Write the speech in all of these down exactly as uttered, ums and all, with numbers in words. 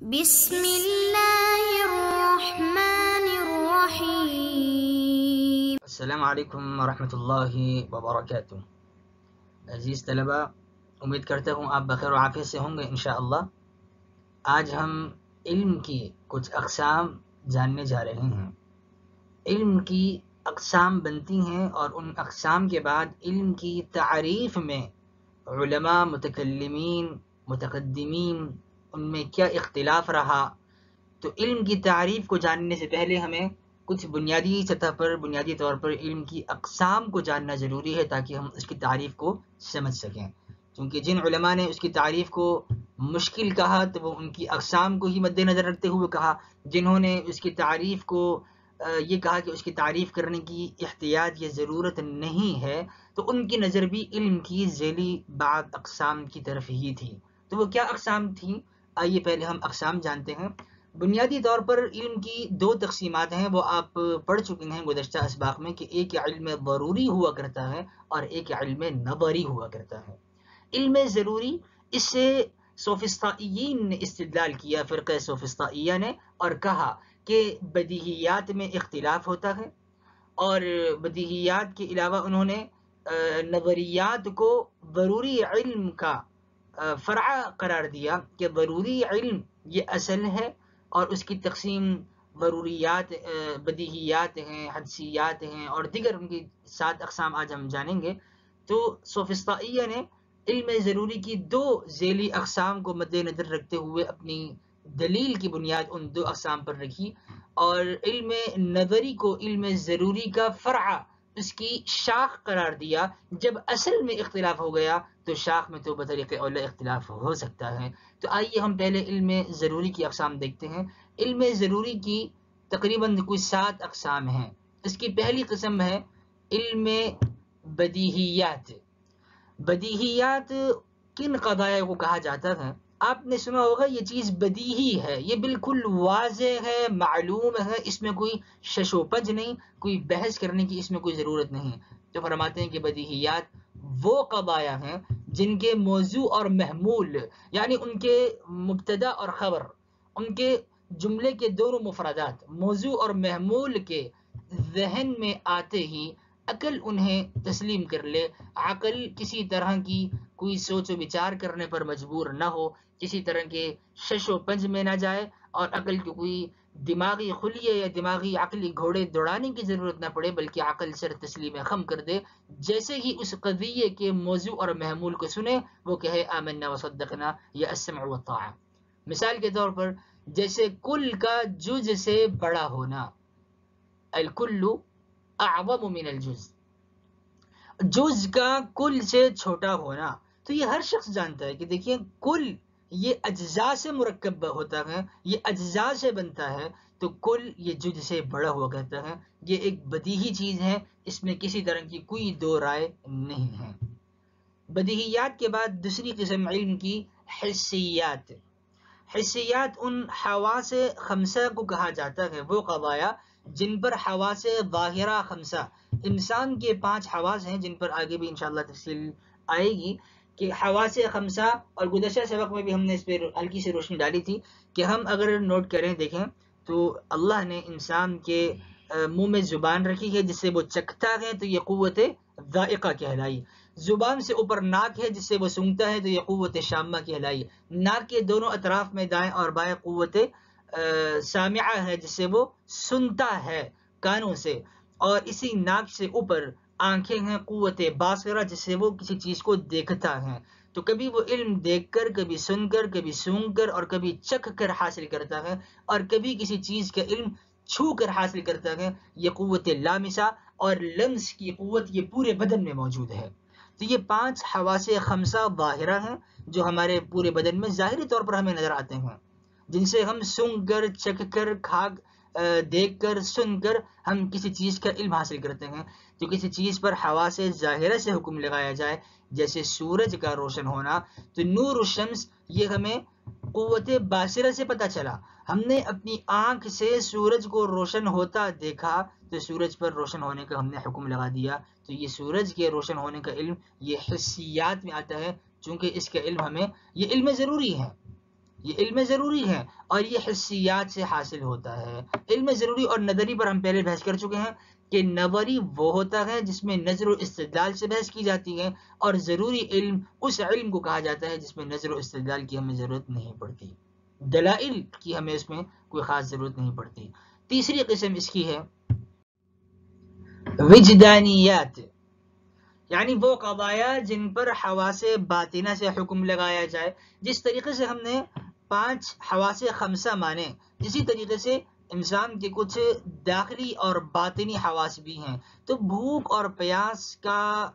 بسم اللہ الرحمن الرحیم۔ السلام علیکم ورحمۃ اللہ وبرکاتہ۔ عزیز طلبہ، امید کرتا ہوں آپ بخیر و عافیت سے ہوں گے انشاءاللہ۔ آج ہم علم کی کچھ اقسام جاننے جا رہے ہیں۔ علم کی اقسام بنتی ہیں اور ان اقسام کے بعد علم کی تعریف میں علماء، متکلمین، متقدمین ان میں کیا اختلاف رہا۔ تو علم کی تعریف کو جاننے سے پہلے ہمیں کچھ بنیادی سطح پر بنیادی طور پر علم کی اقسام کو جاننا ضروری ہے تاکہ ہم اس کی تعریف کو سمجھ سکیں، کیونکہ جن علماء نے اس کی تعریف کو مشکل کہا تو وہ ان کی اقسام کو ہی مد نظر رکھتے ہوئے کہا، جنہوں نے اس کی تعریف کو یہ کہا کہ اس کی تعریف کرنے کی احتیاط یا ضرورت نہیں ہے، تو ان کی نظر بھی علم کی ذیلی بعض اقسام کی طرف ہی تھی۔ تو وہ کیا اقسام تھیں؟ آئیے پہلے ہم اقسام جانتے ہیں۔ بنیادی طور پر علم کی دو تقسیمات ہیں، وہ آپ پڑھ چکے ہیں گزشتہ اسباق میں کہ ایک علم ضروری ہوا کرتا ہے اور ایک علم نظری ہوا کرتا ہے۔ علم ضروری، اس سے سوفسطائیین نے استدلال کیا، فرقہ سوفسطائیہ نے، اور کہا کہ بدیہیات میں اختلاف ہوتا ہے، اور بدیہیات کے علاوہ انہوں نے نظریات کو ضروری علم کا فرع قرار دیا کہ ضروری علم یہ اصل ہے، اور اس کی تقسیم ضروریات، بدیہیات ہیں، حدسیات ہیں، اور دیگر ان کی سات اقسام آج ہم جانیں گے۔ تو سوفسطائیہ نے علم ضروری کی دو ذیلی اقسام کو مد نظر رکھتے ہوئے اپنی دلیل کی بنیاد ان دو اقسام پر رکھی، اور علم نظری کو علم ضروری کا فرع، اس کی شاخ قرار دیا۔ جب اصل میں اختلاف ہو گیا تو شاخ میں تو بطریق اولا اختلاف ہو سکتا ہے۔ تو آئیے ہم پہلے علم ضروری کی اقسام دیکھتے ہیں۔ علم ضروری کی تقریباً کچھ سات اقسام ہیں۔ اس کی پہلی قسم ہے علم بدیہیات۔ بدیہیات کن قضایا کو کہا جاتا ہے؟ آپ نے سنا ہوگا یہ چیز بدیہی ہے، یہ بالکل واضح ہے، معلوم ہے، اس میں کوئی شش و پج نہیں، کوئی بحث کرنے کی اس میں کوئی ضرورت نہیں۔ تو فرماتے ہیں کہ بدیہیات وہ قضایا ہیں جن کے موضوع اور محمول، یعنی ان کے مبتدا اور خبر، ان کے جملے کے دونوں مفردات، موضوع اور محمول کے ذہن میں آتے ہی عقل انہیں تسلیم کر لے، عقل کسی طرح کی کوئی سوچ و بچار کرنے پر مجبور نہ ہو، کسی طرح کے شش و پنج میں نہ جائے، اور عقل کی کوئی دماغی خلیے یا دماغی عقلی گھوڑے دوڑانے کی ضرورت نہ پڑے، بلکہ عقل سر تسلیم خم کر دے۔ جیسے ہی اس قضیے کے موضوع اور محمول کو سنے وہ کہے آمنا وصدقنا یا السمع والطاعہ۔ مثال کے طور پر جیسے کل کا جز سے بڑا ہونا، الکل اعظم من الجز، جز کا کل سے چھوٹا ہونا، تو یہ ہر شخص جانتا ہے کہ دیکھیے کل یہ اجزاء سے مرکب ہوتا ہے، یہ اجزاء سے بنتا ہے، تو کل یہ جز سے بڑا ہوا کرتا ہے۔ یہ ایک بدیہی چیز ہے، اس میں کسی طرح کی کوئی دو رائے نہیں ہے۔ بدیہیات کے بعد دوسری قسم علم کی حسیات۔ حسیات ان حواس خمسہ کو کہا جاتا ہے، وہ قضایا جن پر حواس ظاہرہ خمسہ، انسان کے پانچ حواس ہیں جن پر آگے بھی انشاءاللہ تفصیل آئے گی کہ حواس خمسہ، اور گزشتہ سبق میں بھی ہم نے اس پہ ہلکی سے روشنی ڈالی تھی کہ ہم اگر نوٹ کریں دیکھیں تو اللہ نے انسان کے منہ میں زبان رکھی ہے جس سے وہ چکھتا ہے تو یہ قوت ذائقہ کہلائی، زبان سے اوپر ناک ہے جس سے وہ سونگھتا ہے تو یہ قوت شامہ کہلائی، ناک کے دونوں اطراف میں دائیں اور بائیں قوت سامعہ ہے جس سے وہ سنتا ہے کانوں سے، اور اسی ناک سے اوپر آنکھیں ہیں قوت باصرہ جس سے وہ کسی چیز کو دیکھتا ہے۔ تو کبھی وہ علم دیکھ کر، کبھی سن کر، کبھی سونگ کر، اور کبھی چکھ کر حاصل کرتا ہے، اور کبھی کسی چیز کا علم چھو کر حاصل کرتا ہے، یہ قوت لامسہ، اور لمس کی قوت یہ پورے بدن میں موجود ہے۔ تو یہ پانچ حواس خمسہ ظاہرہ ہیں جو ہمارے پورے بدن میں ظاہری طور پر ہمیں نظر آتے ہیں، جن سے ہم سونگ کر، چکھ کر، کھا دیکھ کر، سن کر ہم کسی چیز کا علم حاصل کرتے ہیں۔ تو کسی چیز پر حواس ظاہرہ سے حکم لگایا جائے، جیسے سورج کا روشن ہونا، تو نور الشمس یہ ہمیں قوت باصرہ سے پتہ چلا، ہم نے اپنی آنکھ سے سورج کو روشن ہوتا دیکھا تو سورج پر روشن ہونے کا ہم نے حکم لگا دیا۔ تو یہ سورج کے روشن ہونے کا علم یہ حسیات میں آتا ہے، چونکہ اس کا علم ہمیں، یہ علم ضروری ہے۔ یہ علم ضروری ہے اور یہ حسیات سے حاصل ہوتا ہے. علم ضروری اور نظری پر ہم پہلے بحث کر چکے ہیں کہ نظری وہ ہوتا ہے جس میں نظر و استدلال سے بحث کی جاتی ہے، اور ضروری علم اس علم کو کہا جاتا ہے جس میں نظر و استدلال کی ہمیں ضرورت نہیں پڑتی، دلائل کی ہمیں اس میں کوئی خاص ضرورت نہیں پڑتی. تیسری قسم اس کی ہے وجدانیات، یعنی وہ قضایا جن پر حواس باطنہ سے حکم لگایا جائے. جس طریقے سے ہم نے پانچ حواس خمسہ مانے، اسی طریقے سے انسان کے کچھ داخلی اور باطنی حواس بھی ہیں. تو بھوک اور پیاس کا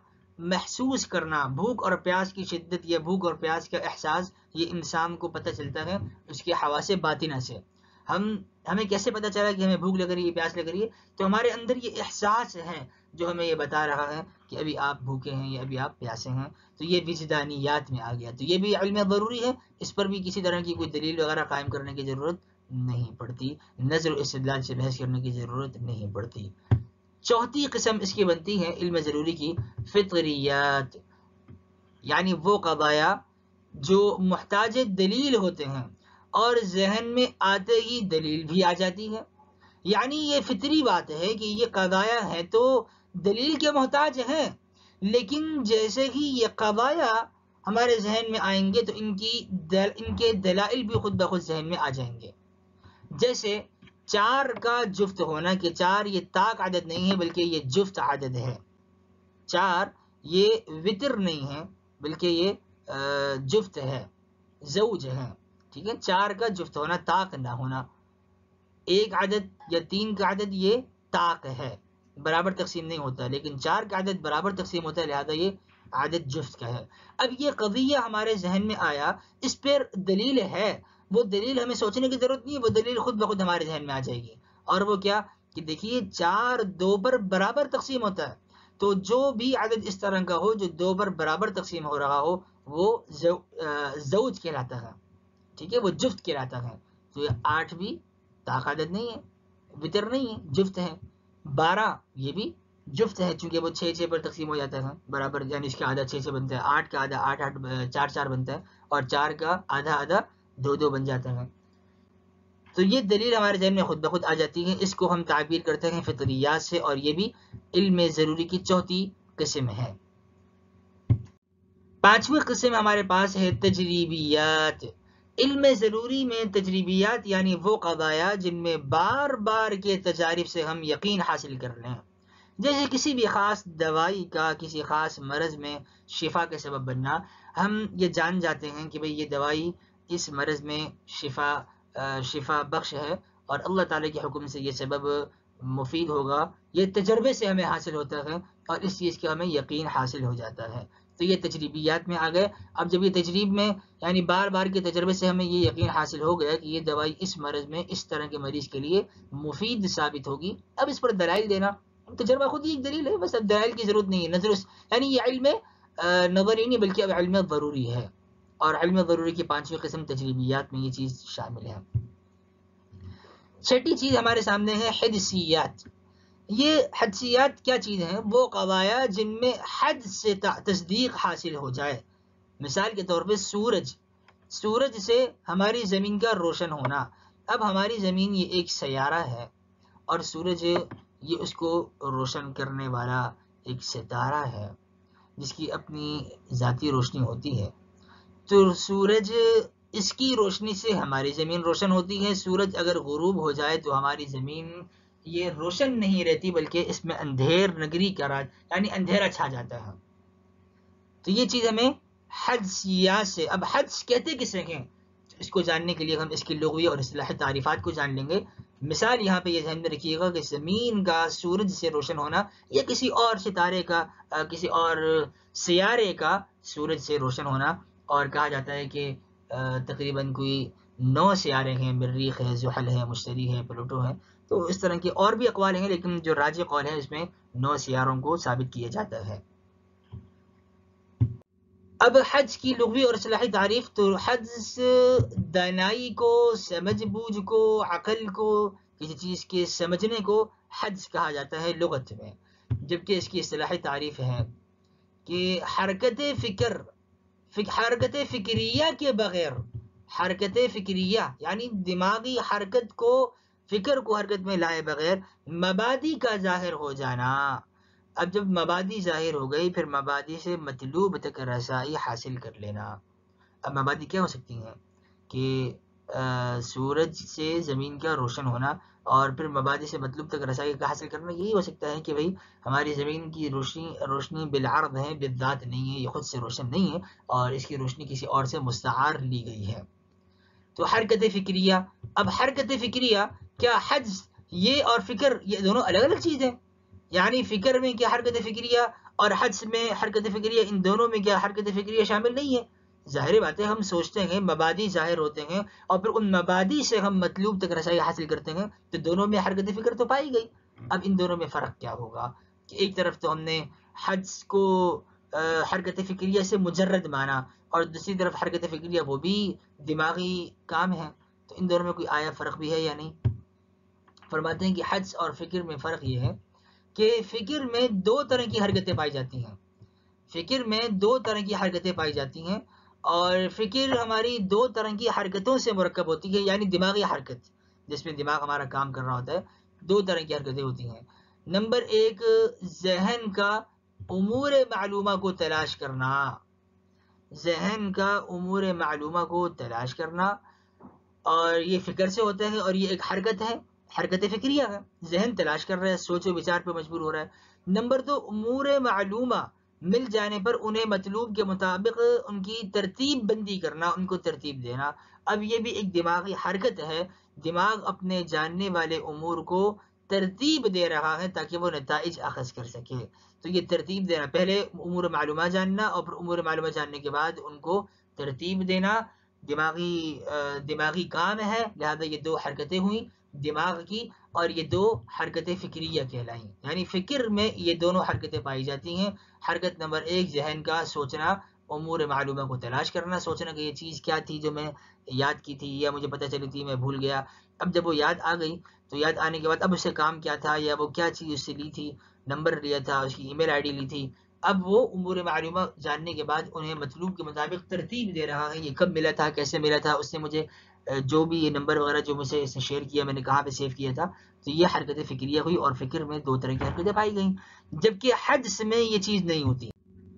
محسوس کرنا، بھوک اور پیاس کی شدت یا بھوک اور پیاس کا احساس، یہ انسان کو پتہ چلتا ہے اس کے حواس باطنہ سے. ہم ہمیں کیسے پتہ چلا کہ ہمیں بھوک لگ رہی ہے، پیاس لگ رہی ہے؟ تو ہمارے اندر یہ احساس ہے جو ہمیں یہ بتا رہا ہے کہ ابھی آپ بھوکے ہیں یا ابھی آپ پیاسے ہیں. تو یہ وجدانیات میں آ گیا. تو یہ بھی علم ضروری ہے، اس پر بھی کسی طرح کی کوئی دلیل وغیرہ قائم کرنے کی ضرورت نہیں پڑتی، نظر و استدلال سے بحث کرنے کی ضرورت نہیں پڑتی. چوتھی قسم اس کی بنتی ہے علم ضروری کی فطریات، یعنی وہ قضایا جو محتاج دلیل ہوتے ہیں اور ذہن میں آتے ہی دلیل بھی آ جاتی ہے. یعنی یہ فطری بات ہے کہ یہ قضایا ہے تو دلیل کے محتاج ہیں، لیکن جیسے ہی یہ قضایا ہمارے ذہن میں آئیں گے تو ان کی دل ان کے دلائل بھی خود بخود ذہن میں آ جائیں گے. جیسے چار کا جفت ہونا، کہ چار یہ طاق عدد نہیں ہے بلکہ یہ جفت عدد ہے. چار یہ وطر نہیں ہے بلکہ یہ جفت ہے، زوج ہے. ٹھیک ہے، چار کا جفت ہونا، طاق نہ ہونا. ایک عدد یا تین کا عدد یہ طاق ہے، برابر تقسیم نہیں ہوتا، لیکن چار کا عدد برابر تقسیم ہوتا ہے، لہذا یہ عدد جفت کا ہے. اب یہ قضیہ ہمارے ذہن میں آیا، اس پر دلیل ہے، وہ دلیل ہمیں سوچنے کی ضرورت نہیں ہے، وہ دلیل خود بخود ہمارے ذہن میں آ جائے گی. اور وہ کیا کہ دیکھیے چار دو پر برابر تقسیم ہوتا ہے، تو جو بھی عدد اس طرح کا ہو جو دو پر برابر تقسیم ہو رہا ہو وہ زوج کہلاتا ہے. ٹھیک ہے، وہ جفت کہلاتا ہے. تو یہ آٹھ بھی طاق عدد نہیں ہے، وطر نہیں ہے، جفت ہے. بارہ یہ بھی جفت ہے چونکہ وہ چھ چھ پر تقسیم ہو جاتا ہے برابر، یعنی اس کا آدھا چھ سے بنتا ہے. آٹھ کا آدھا آٹھ آٹھ چار چار بنتا ہے، اور چار کا آدھا آدھا دو دو بن جاتا ہے. تو یہ دلیل ہمارے ذہن میں خود بخود آ جاتی ہے. اس کو ہم تعبیر کرتے ہیں فطریات سے، اور یہ بھی علم ضروری کی چوتھی قسم ہے. پانچویں قسم ہمارے پاس ہے تجریبیات. علم ضروری میں تجریبیات یعنی وہ قضایا جن میں بار بار کے تجارب سے ہم یقین حاصل کر لیں. جیسے کسی بھی خاص دوائی کا کسی خاص مرض میں شفا کے سبب بننا. ہم یہ جان جاتے ہیں کہ بھئی یہ دوائی اس مرض میں شفا شفا بخش ہے اور اللہ تعالیٰ کے حکم سے یہ سبب مفید ہوگا. یہ تجربے سے ہمیں حاصل ہوتا ہے اور اس چیز کا ہمیں یقین حاصل ہو جاتا ہے. تو یہ تجریبیات میں آ گئے. اب جب یہ تجریب میں یعنی بار بار کے تجربے سے ہمیں یہ یقین حاصل ہو گیا کہ یہ دوائی اس مرض میں اس طرح کے مریض کے لیے مفید ثابت ہوگی، اب اس پر دلائل دینا، تجربہ خود ہی ایک دلیل ہے، بس اب دلائل کی ضرورت نہیں ہے. نظر یعنی یہ علم نظری نہیں بلکہ اب علم ضروری ہے، اور علم ضروری کی پانچویں قسم تجریبیات میں یہ چیز شامل ہے. چھٹی چیز ہمارے سامنے ہے حدسیات. یہ حدسیات کیا چیز ہیں؟ وہ قضایا جن میں حد سے تصدیق حاصل ہو جائے. مثال کے طور پہ سورج سورج سے ہماری زمین کا روشن ہونا. اب ہماری زمین یہ ایک سیارہ ہے اور سورج یہ اس کو روشن کرنے والا ایک ستارہ ہے جس کی اپنی ذاتی روشنی ہوتی ہے. تو سورج اس کی روشنی سے ہماری زمین روشن ہوتی ہے. سورج اگر غروب ہو جائے تو ہماری زمین یہ روشن نہیں رہتی بلکہ اس میں اندھیر نگری کا راج یعنی اندھیرا چھا جاتا ہے. تو یہ چیز ہمیں حدسیات سے. اب حدس کہتے کسے ہیں اس کو جاننے کے لیے ہم اس کی لغوی اور اصطلاحی تعریفات کو جان لیں گے. مثال یہاں پہ یہ ذہن میں رکھیے گا کہ زمین کا سورج سے روشن ہونا یا کسی اور ستارے کا کسی اور سیارے کا سورج سے روشن ہونا. اور کہا جاتا ہے کہ تقریباً کوئی نو سیارے ہیں، مریخ ہے، زحل ہے، مشتری ہے، پلوٹو ہے. تو اس طرح کے اور بھی اقوال ہیں لیکن جو راجح قول ہے اس میں نو سیاروں کو ثابت کیا جاتا ہے. اب حدس کی لغوی اور اصطلاحی تعریف. تو حدس دانائی کو، سمجھ بوجھ کو، عقل کو، کسی چیز کے سمجھنے کو حدس کہا جاتا ہے لغت میں. جبکہ اس کی اصطلاحی تعریف ہے کہ حرکت فکر حرکت فکریہ کے بغیر حرکت فکریہ یعنی دماغی حرکت کو، فکر کو حرکت میں لائے بغیر مبادی کا ظاہر ہو جانا. اب جب مبادی ظاہر ہو گئی پھر مبادی سے مطلوب تک رسائی حاصل کر لینا. اب مبادی کیا ہو سکتی ہیں کہ سورج سے زمین کا روشن ہونا، اور پھر مبادی سے مطلوب تک رسائی کا حاصل کرنا یہی ہو سکتا ہے کہ بھئی ہماری زمین کی روشنی روشنی بالعرض ہے، بالذات نہیں ہے، یہ خود سے روشن نہیں ہے اور اس کی روشنی کسی اور سے مستعار لی گئی ہے. تو حرکت فکریہ. اب حرکت فکریہ کیا حدس یہ اور فکر یہ دونوں الگ الگ چیز ہیں؟ یعنی فکر میں کیا حرکت فکریہ اور حدس میں حرکت فکریہ، ان دونوں میں کیا حرکت فکریہ شامل نہیں ہے؟ ظاہر بات ہے، ہم سوچتے ہیں، مبادی ظاہر ہوتے ہیں اور پھر ان مبادی سے ہم مطلوب تک رسائی حاصل کرتے ہیں، تو دونوں میں حرکت فکر تو پائی گئی. اب ان دونوں میں فرق کیا ہوگا کہ ایک طرف تو ہم نے حدس کو حرکت فکریہ سے مجرد مانا اور دوسری طرف حرکت فکریہ وہ بھی دماغی کام ہے، تو ان دونوں میں کوئی آیا فرق بھی ہے یا نہیں؟ فرماتے ہیں کہ حدس اور فکر میں فرق یہ ہے کہ فکر میں دو طرح کی حرکتیں پائی جاتی ہیں. فکر میں دو طرح کی حرکتیں پائی جاتی ہیں اور فکر ہماری دو طرح کی حرکتوں سے مرکب ہوتی ہے، یعنی دماغی حرکت جس میں دماغ ہمارا کام کر رہا ہوتا ہے، دو طرح کی حرکتیں ہوتی ہیں. نمبر ایک، ذہن کا امور معلومہ کو تلاش کرنا. ذہن کا امور معلومہ کو تلاش کرنا، اور یہ فکر سے ہوتا ہے اور یہ ایک حرکت ہے، حرکت فکریہ ہے. ذہن تلاش کر رہا ہے، سوچ و بچار پہ مجبور ہو رہا ہے. نمبر دو، امور معلومہ مل جانے پر انہیں مطلوب کے مطابق ان کی ترتیب بندی کرنا، ان کو ترتیب دینا. اب یہ بھی ایک دماغی حرکت ہے. دماغ اپنے جاننے والے امور کو ترتیب دے رہا ہے تاکہ وہ نتائج اخذ کر سکے. تو یہ ترتیب دینا، پہلے امور معلومہ جاننا اور پھر امور معلومہ جاننے کے بعد ان کو ترتیب دینا، دماغی دماغی کام ہے. لہذا یہ دو حرکتیں ہوئیں دماغ کی اور یہ دو حرکتیں فکریہ کہلائیں. یعنی فکر میں یہ دونوں حرکتیں پائی جاتی ہیں. حرکت نمبر ایک، ذہن کا سوچنا، امور معلومہ کو تلاش کرنا، سوچنا کہ یہ چیز کیا تھی جو میں یاد کی تھی یا مجھے پتہ چلی تھی میں بھول گیا. اب جب وہ یاد آ گئی تو یاد آنے کے بعد اب اس سے کام کیا تھا یا وہ کیا چیز اس سے لی تھی، نمبر لیا تھا، اس کی ای میل آئی ڈی لی تھی. اب وہ امور معلومہ جاننے کے بعد انہیں مطلوب کے مطابق ترتیب دے رہا ہے، یہ کب ملا تھا، کیسے ملا تھا، اس نے مجھے جو بھی یہ نمبر وغیرہ جو مجھے اس نے شیئر کیا میں نے کہاں پہ سیو کیا تھا. تو یہ حرکت فکریہ ہوئی اور فکر میں دو طرح کی حرکتیں پائی گئیں. جبکہ حدس میں یہ چیز نہیں ہوتی،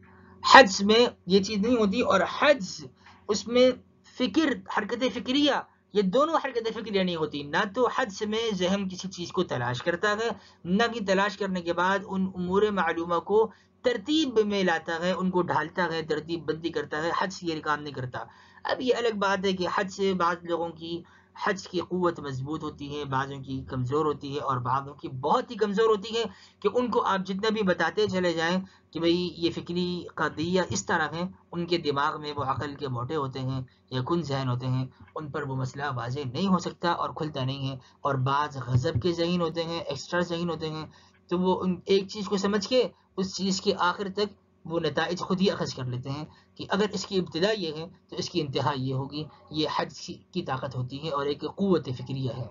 حدس میں یہ چیز نہیں ہوتی اور حدس اس میں فکر، حرکت فکریہ، یہ دونوں حرکت فکریہ نہیں ہوتی. نہ تو حدس میں ذہن کسی چیز کو تلاش کرتا ہے، نہ کہ تلاش کرنے کے بعد ان امور معلومہ کو ترتیب میں لاتا ہے، ان کو ڈھالتا ہے، ترتیب بندی کرتا ہے. حدس یہ کام نہیں کرتا. اب یہ الگ بات ہے کہ حدس سے بعض لوگوں کی حدس کی قوت مضبوط ہوتی ہے، بعضوں کی کمزور ہوتی ہے اور بعضوں کی بہت ہی کمزور ہوتی ہے کہ ان کو آپ جتنا بھی بتاتے چلے جائیں کہ بھئی یہ فکری قضیہ اس طرح ہے، ان کے دماغ میں وہ عقل کے موٹے ہوتے ہیں یا کن ذہن ہوتے ہیں، ان پر وہ مسئلہ واضح نہیں ہو سکتا اور کھلتا نہیں ہے. اور بعض غضب کے ذہین ہوتے ہیں، ایکسٹرا ذہین ہوتے ہیں، تو وہ ان ایک چیز کو سمجھ کے اس چیز کے آخر تک وہ نتائج خود ہی اخذ کر لیتے ہیں کہ اگر اس کی ابتدا یہ ہے تو اس کی انتہا یہ ہوگی. یہ حدس کی طاقت ہوتی ہے اور ایک قوت فکریہ ہے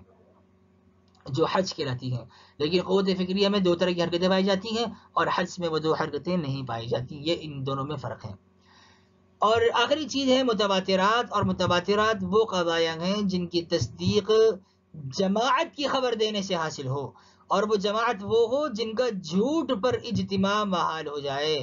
جو حدس کہلاتی ہے. لیکن قوت فکریہ میں دو طرح کی حرکتیں پائی جاتی ہیں اور حدس میں وہ دو حرکتیں نہیں پائی جاتی. یہ ان دونوں میں فرق ہے. اور آخری چیز ہے متواترات. اور متواترات وہ قضایا ہیں جن کی تصدیق جماعت کی خبر دینے سے حاصل ہو، اور وہ جماعت وہ ہو جن کا جھوٹ پر اجتماع محال ہو جائے.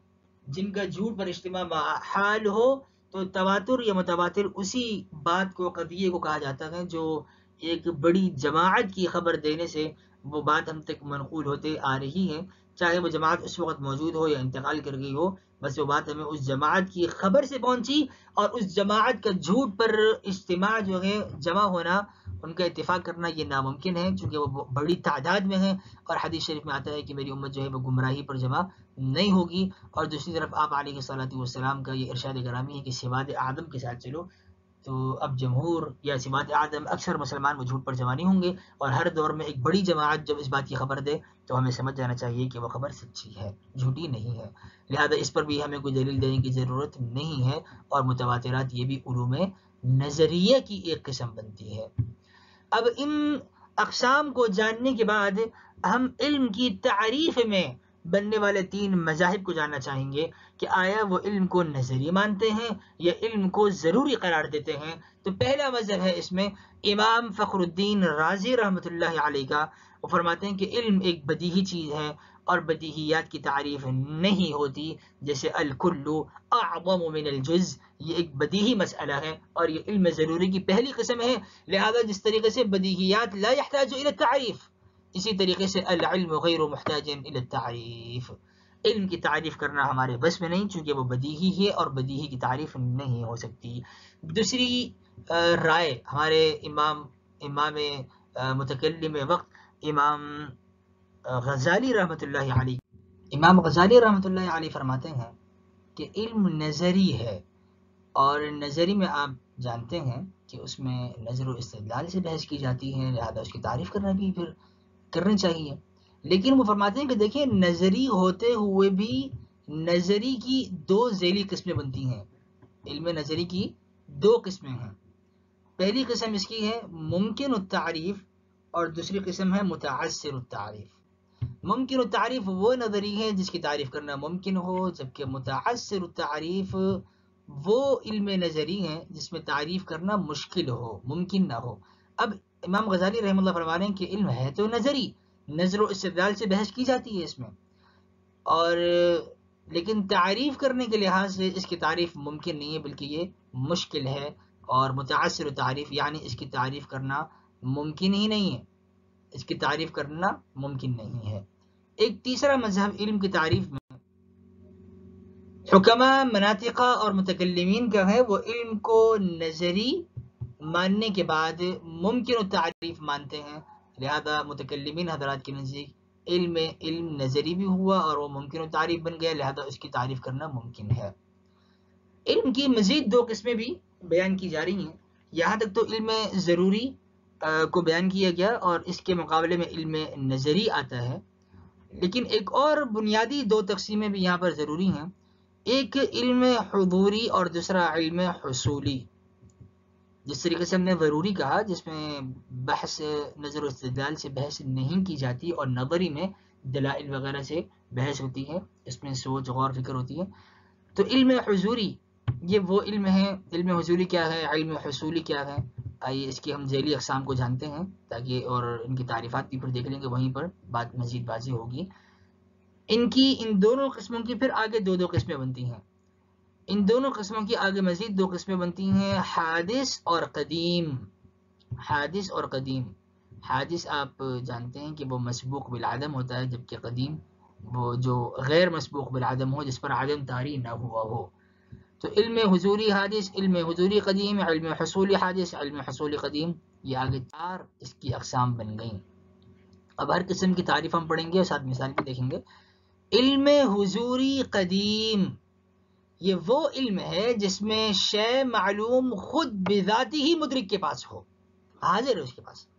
جن کا جھوٹ پر اجتماع محال ہو تو تواتر یا متواتر اسی بات کو، قضیے کو کہا جاتا ہے جو ایک بڑی جماعت کی خبر دینے سے وہ بات ہم تک منقول ہوتے آ رہی ہے، چاہے وہ جماعت اس وقت موجود ہو یا انتقال کر گئی ہو، بس وہ بات ہمیں اس جماعت کی خبر سے پہنچی اور اس جماعت کا جھوٹ پر اجتماع جو ہے، جمع ہونا، ان کا اتفاق کرنا یہ ناممکن ہے چونکہ وہ بڑی تعداد میں ہیں. اور حدیث شریف میں آتا ہے کہ میری امت جو ہے وہ گمراہی پر جمع نہیں ہوگی. اور دوسری طرف آپ علیہ الصلوۃ والسلام کا یہ ارشاد گرامی ہے کہ سواد اعظم کے ساتھ چلو. تو اب جمہور یا سواد اعظم اکثر مسلمان وہ جھوٹ پر جمع نہیں ہوں گے، اور ہر دور میں ایک بڑی جماعت جب اس بات کی خبر دے تو ہمیں سمجھ جانا چاہیے کہ وہ خبر سچی ہے، جھوٹی نہیں ہے. لہذا اس پر بھی ہمیں کوئی دلیل دینے کی ضرورت نہیں ہے. اور متواترات یہ بھی علوم نظریہ کی ایک قسم بنتی ہے. اب ان اقسام کو جاننے کے بعد ہم علم کی تعریف میں بننے والے تین مذاہب کو جاننا چاہیں گے کہ آیا وہ علم کو نظری مانتے ہیں یا علم کو ضروری قرار دیتے ہیں. تو پہلا مذہب ہے اس میں امام فخر الدین رازی رحمۃ اللہ علیہ کا. وہ فرماتے ہیں کہ علم ایک بدیہی چیز ہے اور بدیہیات کی تعریف نہیں ہوتی، جیسے الکل اعظم من الجز، یہ ایک بدیہی مسئلہ ہے اور یہ علم ضروری کی پہلی قسم ہے. لہذا جس طریقے سے بدیہیات لا يحتاج الى التعریف، اسی طریقے سے العلم غیر محتاج الى التعریف، علم کی تعریف کرنا ہمارے بس میں نہیں، چونکہ وہ بدیہی ہے اور بدیہی کی تعریف نہیں ہو سکتی. دوسری رائے ہمارے امام امام متکلم وقت امام غزالی رحمۃ اللہ علیہ امام غزالی رحمۃ اللہ علیہ فرماتے ہیں کہ علم نظری ہے، اور نظری میں آپ جانتے ہیں کہ اس میں نظر و استدلال سے بحث کی جاتی ہے، لہذا اس کی تعریف کرنا بھی پھر کرنی چاہیے. لیکن وہ فرماتے ہیں کہ دیکھیں نظری ہوتے ہوئے بھی نظری کی دو ذیلی قسمیں بنتی ہیں. علم نظری کی دو قسمیں ہیں. پہلی قسم اس کی ہے ممکن التعریف اور دوسری قسم ہے متعسر التعریف. ممکن التعریف وہ نظری ہے جس کی تعریف کرنا ممکن ہو، جبکہ متعسر التعریف وہ علم نظری ہیں جس میں تعریف کرنا مشکل ہو، ممکن نہ ہو. اب امام غزالی رحمہ اللہ فرما رہے ہیں کہ علم ہے تو نظری، نظر و استدلال سے بحث کی جاتی ہے اس میں، اور لیکن تعریف کرنے کے لحاظ سے اس کی تعریف ممکن نہیں ہے بلکہ یہ مشکل ہے. اور متعسر التعریف یعنی اس کی تعریف کرنا ممکن ہی نہیں ہے، اس کی تعریف کرنا ممکن نہیں ہے. ایک تیسرا مذہب علم کی تعریف میں حکمہ مناطقہ اور متکلمین کا ہے. وہ علم کو نظری ماننے کے بعد ممکن التعریف مانتے ہیں، لہذا متکلمین حضرات کے نزدیک علم علم نظری بھی ہوا اور وہ ممکن التعریف بن گیا، لہذا اس کی تعریف کرنا ممکن ہے. علم کی مزید دو قسمیں بھی بیان کی جا رہی ہیں. یہاں تک تو علم ضروری کو بیان کیا گیا اور اس کے مقابلے میں علم نظری آتا ہے، لیکن ایک اور بنیادی دو تقسیمیں بھی یہاں پر ضروری ہیں. ایک علم حضوری اور دوسرا علم حصولی. جس طریقے سے ہم نے ضروری کہا جس میں بحث نظر و استدلال سے بحث نہیں کی جاتی اور نظری میں دلائل وغیرہ سے بحث ہوتی ہے، اس میں سوچ غور فکر ہوتی ہے. تو علم حضوری یہ وہ علم ہے. علم حضوری کیا ہے، علم حصولی کیا ہے، آئیے اس کی ہم ذیلی اقسام کو جانتے ہیں تاکہ اور ان کی تعریفات بھی پھر دیکھ لیں گے، وہیں پر بات مزید واضح ہوگی. ان کی ان دونوں قسموں کی پھر آگے دو دو قسمیں بنتی ہیں. ان دونوں قسموں کی آگے مزید دو قسمیں بنتی ہیں، حادث اور قدیم. حادث اور قدیم. حادث آپ جانتے ہیں کہ وہ مسبوق بالعدم ہوتا ہے، جبکہ قدیم وہ جو غیر مسبوق بالعدم ہو، جس پر عدم طاری نہ ہوا ہو. تو علم حضوری حادث، علم حضوری قدیم، علم حصولی حادث، علم حصولی قدیم، یہ آگے چار اس کی اقسام بن گئیں. اب ہر قسم کی تعریف ہم پڑھیں گے اور ساتھ مثال بھی دیکھیں گے. علم حضوری قدیم یہ وہ علم ہے جس میں شے معلوم خود بذاتی ہی مدرک کے پاس ہو، حاضر ہے اس کے پاس.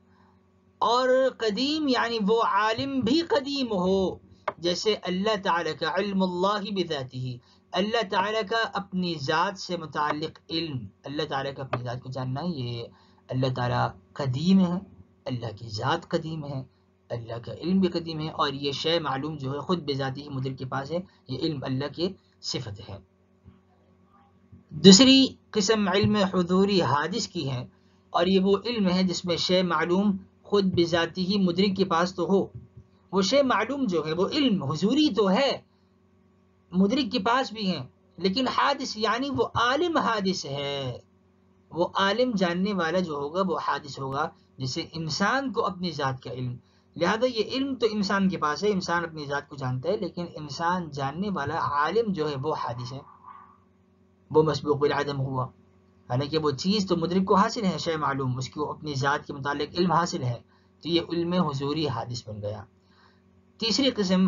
اور قدیم یعنی وہ عالم بھی قدیم ہو، جیسے اللہ تعالیٰ کا علم اللہ بذاتہ، اللہ تعالیٰ کا اپنی ذات سے متعلق علم، اللہ تعالیٰ کا اپنی ذات کو جاننا، یہ اللہ تعالیٰ قدیم ہے، اللہ کی ذات قدیم ہے، اللہ کا علم بھی قدیم ہے، اور یہ شے معلوم جو ہے خود بذاتی ہی مدرک کے پاس ہے، یہ علم اللہ کی صفت ہے. دوسری قسم علم حضوری حادث کی ہے، اور یہ وہ علم ہے جس میں شے معلوم خود بذاتی ہی مدرک کے پاس تو ہو. وہ شے معلوم جو ہے وہ علم حضوری تو ہے، مدرک کے پاس بھی ہیں، لیکن حادث یعنی وہ عالم حادث ہے. وہ عالم جاننے والا جو ہوگا وہ حادث ہوگا، جسے انسان کو اپنی ذات کا علم. لہذا یہ علم تو انسان کے پاس ہے، انسان اپنی ذات کو جانتا ہے، لیکن انسان جاننے والا عالم جو ہے وہ حادث ہے، وہ مسبوق بالعدم ہوا. حالانکہ وہ چیز تو مدرک کو حاصل ہے، شے معلوم اس کو اپنی ذات کے متعلق علم حاصل ہے، تو یہ علم حضوری حادث بن گیا. تیسری قسم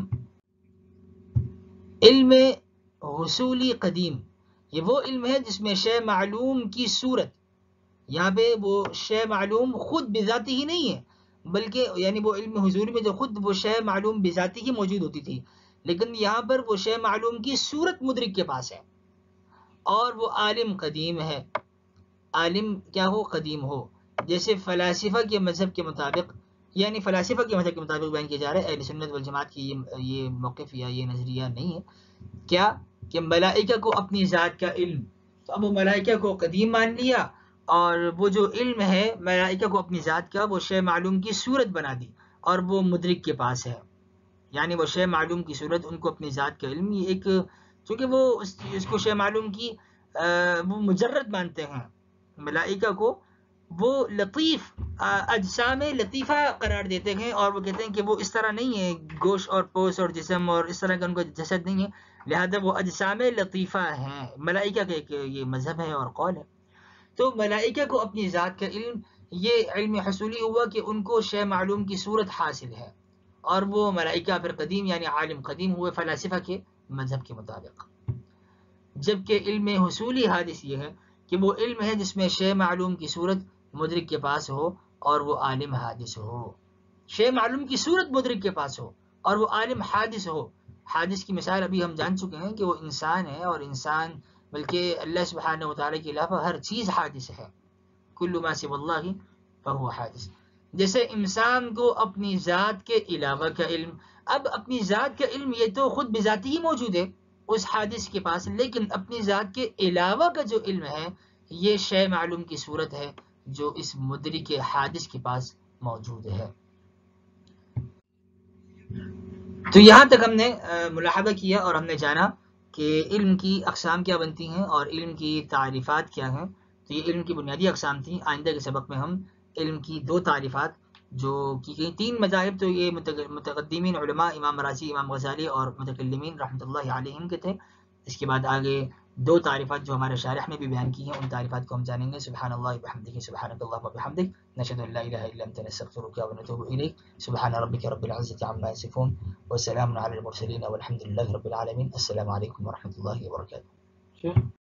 علم حصولی قدیم، یہ وہ علم ہے جس میں شے معلوم کی صورت، یہاں پہ وہ شے معلوم خود بذاتی ہی نہیں ہے، بلکہ یعنی وہ علم حضوری میں جو خود وہ شے معلوم بذاتی ہی موجود ہوتی تھی، لیکن یہاں پر وہ شے معلوم کی صورت مدرک کے پاس ہے، اور وہ عالم قدیم ہے. عالم کیا ہو؟ قدیم ہو. جیسے فلاسفہ کے مذہب کے مطابق یعنی فلاسفہ کے مذہب کے مطابق بیان کیا جا رہا ہے، اہل سنت والجماعت کی یہ یہ موقف یا یہ نظریہ نہیں ہے کیا کہ ملائکہ کو اپنی ذات کا علم، تو اب وہ ملائکہ کو قدیم مان لیا اور وہ جو علم ہے ملائکہ کو اپنی ذات کا وہ شے معلوم کی صورت بنا دی اور وہ مدرک کے پاس ہے، یعنی وہ شے معلوم کی صورت ان کو اپنی ذات کا علم، یہ ایک چونکہ وہ اس, اس کو شے معلوم کی وہ مجرد مانتے ہیں ملائکہ کو، وہ لطیف اجسام لطیفہ قرار دیتے ہیں اور وہ کہتے ہیں کہ وہ اس طرح نہیں ہے گوشت اور پوست اور جسم اور اس طرح کا ان کو جسد نہیں ہے، لہذا وہ اجسام لطیفہ ہیں، ملائکہ کا ایک یہ مذہب ہے اور قول ہے۔ تو ملائکہ کو اپنی ذات کا علم، یہ علم حصولی ہوا کہ ان کو شے معلوم کی صورت حاصل ہے اور وہ ملائکہ پھر قدیم یعنی عالم قدیم ہوئے فلاسفہ کے مذہب کے مطابق، جبکہ علم حصولی حادث یہ ہے کہ وہ علم ہے جس میں شے معلوم کی صورت مدرک کے پاس ہو اور وہ عالم حادث ہو، شے معلوم کی صورت مدرک کے پاس ہو اور وہ عالم حادث ہو۔ حادث کی مثال ابھی ہم جان چکے ہیں کہ وہ انسان ہے، اور انسان بلکہ اللہ سبحانہ وتعالی کے علاوہ ہر چیز حادث ہے، کل ما سوى اللہ فهو حادث۔ جیسے انسان کو اپنی ذات کے علاوہ کا علم، اب اپنی ذات کا علم یہ تو خود بذاتی ہی موجود ہے اس حادث کے پاس، لیکن اپنی ذات کے علاوہ کا جو علم ہے یہ شے معلوم کی صورت ہے جو اس مدرک حادث کے پاس موجود ہے۔ تو یہاں تک ہم نے ملاحظہ کیا اور ہم نے جانا کہ علم کی اقسام کیا بنتی ہیں اور علم کی تعریفات کیا ہیں۔ تو یہ علم کی بنیادی اقسام تھیں۔ آئندہ کے سبق میں ہم علم کی دو تعریفات جو کی گئی، تین مذاہب تو یہ متقدمین علماء امام رازی، امام غزالی اور متکلمین رحمۃ اللہ علیہم کے تھے، اس کے بعد آگے دو تعریفات جو ہمارے شارح نے بھی بیان کی ہیں، ان تعریفات کو ہم جانیں گے۔ سبحان اللہ وبحمدہ، سبحانک اللہم وبحمدک، نشہد ان لا الہ الا انت، نستغفرک ونتوب الیک۔ سبحان ربک رب العزة عما یصفون وسلام علی المرسلین والحمد للہ رب العالمین۔ السلام علیکم ورحمۃ اللہ وبرکاتہ۔